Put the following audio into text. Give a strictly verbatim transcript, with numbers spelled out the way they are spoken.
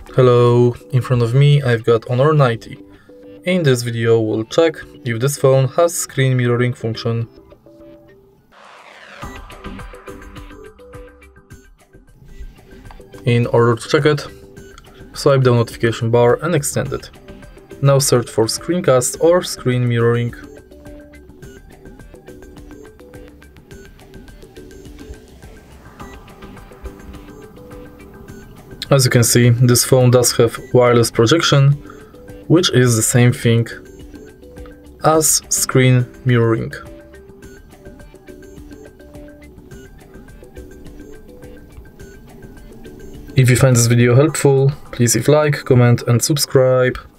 Hello, in front of me I've got Honor ninety. In this video we'll check if this phone has screen mirroring function. In order to check it, swipe the notification bar and extend it. Now search for screencast or screen mirroring. As you can see, this phone does have wireless projection, which is the same thing as screen mirroring. If you find this video helpful, please leave a like, comment and subscribe.